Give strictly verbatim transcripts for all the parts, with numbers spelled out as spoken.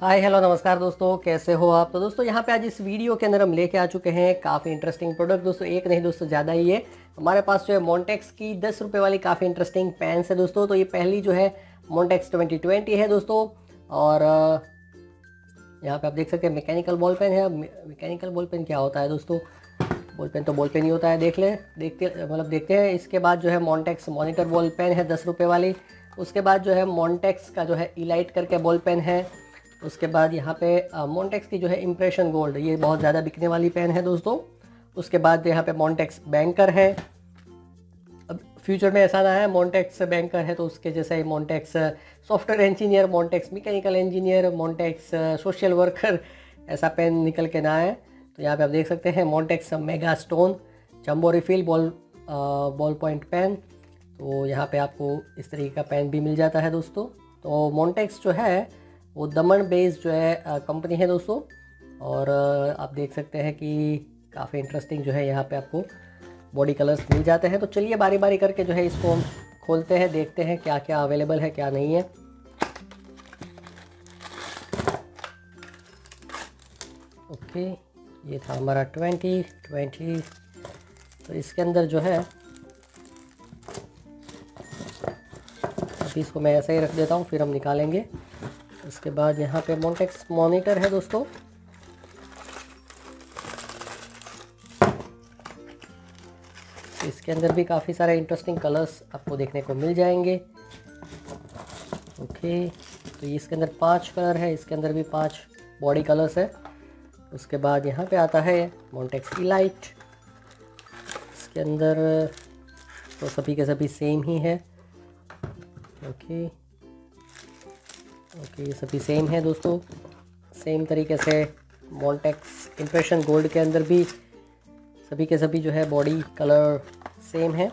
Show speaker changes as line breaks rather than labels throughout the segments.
Hi hello नमस्कार दोस्तों, कैसे हो आप। तो दोस्तों यहाँ पे आज इस वीडियो के अंदर हम लेके आ चुके हैं काफ़ी इंटरेस्टिंग प्रोडक्ट। दोस्तों एक नहीं दोस्तों ज़्यादा ही है। हमारे पास जो है मोंटेक्स की दस रुपये वाली काफ़ी इंटरेस्टिंग पेन्स है दोस्तों। तो ये पहली जो है मोंटेक्स ट्वेंटी ट्वेंटी है दोस्तों। और अ, यहाँ पे आप देख सकते हैं मैकेनिकल बॉल पेन है। मैकेनिकल बॉल पेन क्या होता है दोस्तों? बॉल पेन तो बॉल पेन ही होता है। देख ले देखते मतलब देखते हैं। इसके बाद जो है मोंटेक्स मॉनिटर बॉल पेन है दस रुपये वाली। उसके बाद जो है मोंटेक्स का जो है इलाइट करके बॉल पेन है। उसके बाद यहाँ पे मोंटेक्स की जो है इम्प्रेशन गोल्ड, ये बहुत ज़्यादा बिकने वाली पेन है दोस्तों। उसके बाद यहाँ पे मोंटेक्स बैंकर है। अब फ्यूचर में ऐसा ना है मोंटेक्स बैंकर है तो उसके जैसा ही Montex software engineer, Montex mechanical engineer, Montex social worker ऐसा पेन निकल के ना आए। तो यहाँ पे आप देख सकते हैं Montex mega stone jumbo refill ball ball point pen. तो यहाँ पे आपको इस तरीके का पेन भी मिल जाता है दोस्तों। तो मोंटेक्स जो है वो दमन बेस्ड जो है कंपनी है दोस्तों। और आ, आप देख सकते हैं कि काफ़ी इंटरेस्टिंग जो है यहाँ पे आपको बॉडी कलर्स मिल जाते हैं। तो चलिए बारी बारी करके जो है इसको हम खोलते हैं, देखते हैं क्या क्या अवेलेबल है क्या नहीं है। ओके, ये था हमारा ट्वेंटी ट्वेंटी। तो इसके अंदर जो है अभी इसको मैं ऐसे ही रख देता हूँ, फिर हम निकालेंगे। इसके बाद यहाँ पे मोंटेक्स मॉनिटर है दोस्तों। इसके अंदर भी काफ़ी सारे इंटरेस्टिंग कलर्स आपको देखने को मिल जाएंगे। ओके, तो इसके अंदर पांच कलर है, इसके अंदर भी पांच बॉडी कलर्स है। उसके बाद यहाँ पे आता है मोंटेक्स इलाइट। इसके अंदर तो सभी के सभी सेम ही है। ओके ओके, ये सभी सेम है दोस्तों। सेम तरीके से मोंटेक्स इम्प्रेशन गोल्ड के अंदर भी सभी के सभी जो है बॉडी कलर सेम है।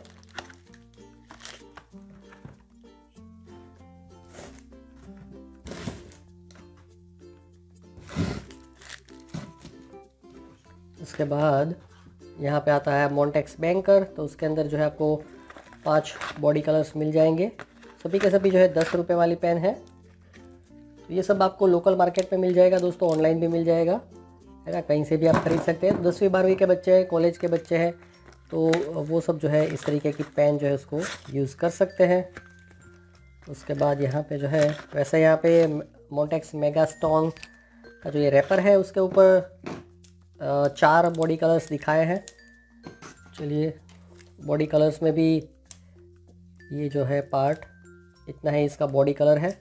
इसके बाद यहाँ पे आता है मोंटेक्स बैंकर। तो उसके अंदर जो है आपको पांच बॉडी कलर्स मिल जाएंगे। सभी के सभी जो है दस रुपये वाली पेन है। तो ये सब आपको लोकल मार्केट में मिल जाएगा दोस्तों, ऑनलाइन भी मिल जाएगा, है ना, कहीं से भी आप खरीद सकते हैं। तो दसवीं बारहवीं के बच्चे हैं, कॉलेज के बच्चे हैं, तो वो सब जो है इस तरीके की पेन जो है उसको यूज़ कर सकते हैं। उसके बाद यहाँ पे जो है वैसे यहाँ पे मोंटेक्स मेगा स्टोन का जो ये रैपर है उसके ऊपर चार बॉडी कलर्स दिखाए हैं। चलिए बॉडी कलर्स में भी ये जो है पार्ट इतना ही इसका बॉडी कलर है।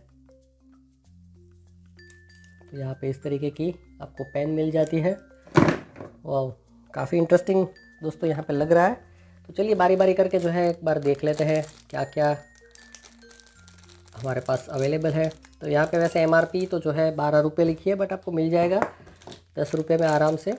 तो यहाँ पे इस तरीके की आपको पेन मिल जाती है। वाह, काफ़ी इंटरेस्टिंग दोस्तों यहाँ पे लग रहा है। तो चलिए बारी बारी करके जो है एक बार देख लेते हैं क्या क्या हमारे पास अवेलेबल है। तो यहाँ पे वैसे एमआरपी तो जो है बारह रुपये लिखी है, बट आपको मिल जाएगा दस रुपये में आराम से।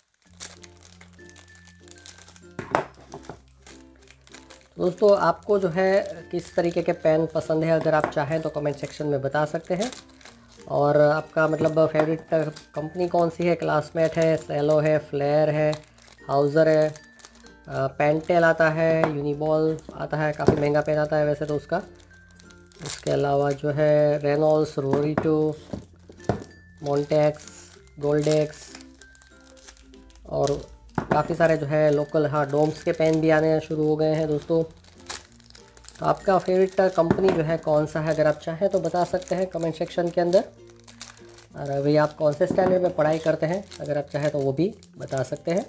दोस्तों आपको जो है किस तरीके के पेन पसंद है, अगर आप चाहें तो कमेंट सेक्शन में बता सकते हैं। और आपका मतलब फेवरेट कंपनी कौन सी है? क्लासमेट है, सेलो है, फ्लेयर है, हाउज़र है, पेंटेल आता है, यूनिबॉल आता है, काफ़ी महंगा पेन आता है वैसे तो उसका। इसके अलावा जो है रेनॉल्ड्स, रोरिटो, मोंटेक्स, गोल्डेक्स और काफ़ी सारे जो है लोकल हाँ डोम्स के पेन भी आने शुरू हो गए हैं दोस्तों। तो आपका फेवरेट कंपनी जो है कौन सा है, अगर आप चाहें तो बता सकते हैं कमेंट सेक्शन के अंदर। और अभी आप कौन से स्टैंडर्ड में पढ़ाई करते हैं, अगर आप चाहें तो वो भी बता सकते हैं।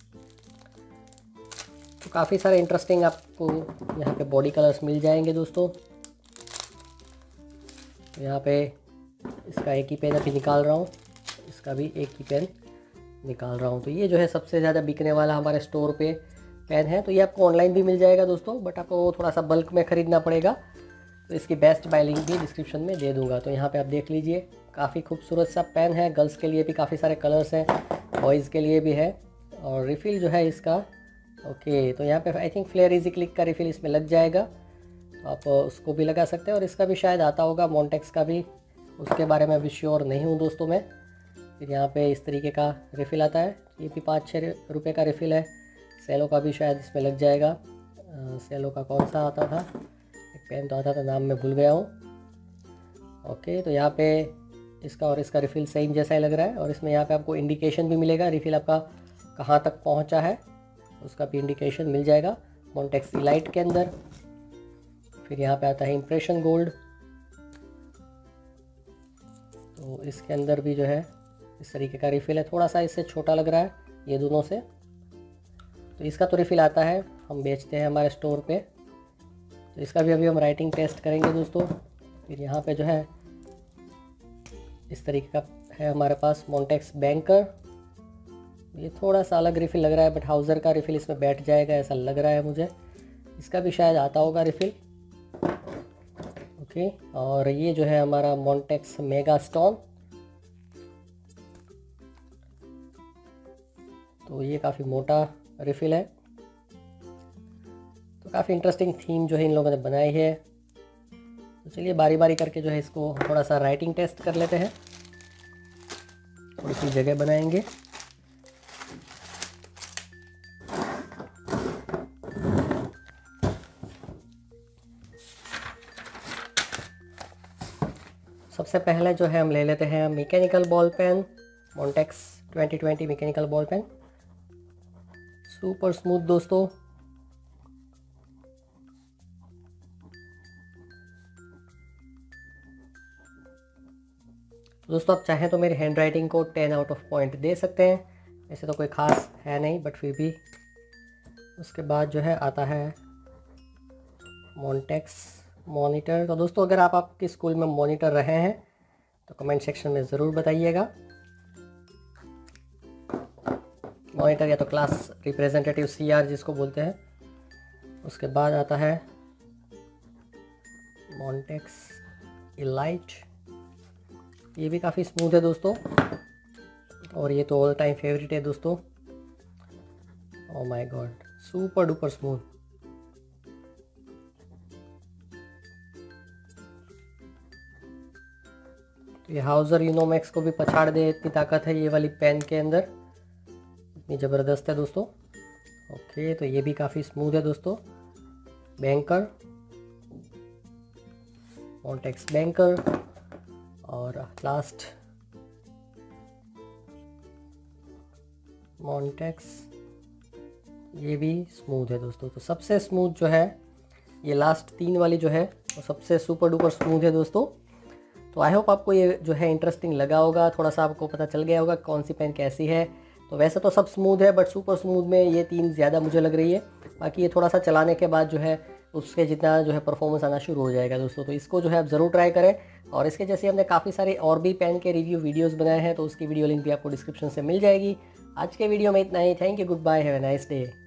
तो काफ़ी सारे इंटरेस्टिंग आपको यहाँ पे बॉडी कलर्स मिल जाएंगे दोस्तों। तो यहाँ पे इसका एक ही पेन अभी निकाल रहा हूँ, इसका भी एक ही पेन निकाल रहा हूँ। तो ये जो है सबसे ज़्यादा बिकने वाला हमारे स्टोर पे पेन है। तो ये आपको ऑनलाइन भी मिल जाएगा दोस्तों, बट आपको थोड़ा सा बल्क में ख़रीदना पड़ेगा। तो इसकी बेस्ट बाय लिंक भी डिस्क्रिप्शन में दे दूंगा। तो यहाँ पे आप देख लीजिए, काफ़ी खूबसूरत सा पेन है। गर्ल्स के लिए भी काफ़ी सारे कलर्स हैं, बॉयज़ के लिए भी है। और रिफ़िल जो है इसका ओके, तो यहाँ पे I think Flair easy click का रिफ़िल इसमें लग जाएगा, तो आप उसको भी लगा सकते हैं। और इसका भी शायद आता होगा मोंटेक्स का भी, उसके बारे में अभी श्योर नहीं हूँ दोस्तों मैं। फिर यहाँ पे इस तरीके का रिफ़िल आता है, ये भी पाँच छः रुपये का रिफ़िल है। सेलो का भी शायद इसमें लग जाएगा। आ, सेलो का कौन सा आता था, एक पेन तो आता था, नाम मैं भूल गया हूँ। ओके, तो यहाँ पे इसका और इसका रिफ़िल सेम जैसा ही लग रहा है। और इसमें यहाँ पे आपको इंडिकेशन भी मिलेगा, रिफ़िल आपका कहाँ तक पहुँचा है उसका भी इंडिकेशन मिल जाएगा मॉन्टेक्स इलाइट के अंदर। फिर यहाँ पे आता है इम्प्रेशन गोल्ड, तो इसके अंदर भी जो है इस तरीके का रिफ़िल है, थोड़ा सा इससे छोटा लग रहा है ये दोनों से। तो इसका तो रिफ़िल आता है, हम बेचते हैं हमारे स्टोर पे, तो इसका भी अभी हम राइटिंग टेस्ट करेंगे दोस्तों। फिर यहाँ पे जो है इस तरीके का है हमारे पास मॉन्टेक्स बैंकर, ये थोड़ा सा अलग रिफ़िल लग रहा है, बट हाउज़र का रिफ़िल इसमें बैठ जाएगा ऐसा लग रहा है मुझे। इसका भी शायद आता होगा रिफ़िल। ओके, और ये जो है हमारा मॉन्टेक्स मेगा स्टोन, तो ये काफ़ी मोटा रिफ़िल है। तो काफ़ी इंटरेस्टिंग थीम जो है इन लोगों ने बनाई है। तो चलिए बारी बारी करके जो है इसको थोड़ा सा राइटिंग टेस्ट कर लेते हैं, थोड़ी सी जगह बनाएंगे। सबसे पहले जो है हम ले लेते हैं mechanical ball pen, Montex twenty twenty mechanical ball pen, super smooth दोस्तों। दोस्तों आप चाहें तो मेरी हैंड राइटिंग को टेन आउट ऑफ पॉइंट दे सकते हैं, ऐसे तो कोई ख़ास है नहीं, बट फिर भी। उसके बाद जो है आता है मॉन्टेक्स मॉनिटर। तो दोस्तों अगर आप आपके स्कूल में मॉनिटर रहे हैं तो कमेंट सेक्शन में ज़रूर बताइएगा। मॉनिटर या तो क्लास रिप्रेजेंटेटिव सी आर जिसको बोलते हैं। उसके बाद आता है मॉन्टेक्स इलाइट, ये भी काफ़ी स्मूथ है दोस्तों, और ये तो ऑल टाइम फेवरेट है दोस्तों। Oh my god, super duper smooth. तो ये हाउज़र यूनोमैक्स को भी पछाड़ दे इतनी ताकत है ये वाली पेन के अंदर, इतनी ज़बरदस्त है दोस्तों। ओके, तो ये भी काफ़ी स्मूथ है दोस्तों। बैंकर, मॉन्टेक्स बैंकर, और लास्ट मॉन्टेक्स, ये भी स्मूथ है दोस्तों। तो सबसे स्मूथ जो है ये लास्ट तीन वाली जो है वो सबसे सुपर डुपर स्मूथ है दोस्तों। तो आई होप आपको ये जो है इंटरेस्टिंग लगा होगा, थोड़ा सा आपको पता चल गया होगा कौन सी पेन कैसी है। तो वैसे तो सब स्मूथ है, बट सुपर स्मूथ में ये तीन ज़्यादा मुझे लग रही है। बाकी ये थोड़ा सा चलाने के बाद जो है उसके जितना जो है परफॉर्मेंस आना शुरू हो जाएगा दोस्तों। तो इसको जो है आप ज़रूर ट्राई करें। और इसके जैसे हमने काफ़ी सारे और भी पेन के रिव्यू वीडियोस बनाए हैं, तो उसकी वीडियो लिंक भी आपको डिस्क्रिप्शन से मिल जाएगी। आज के वीडियो में इतना ही। Thank you, goodbye, have a nice day.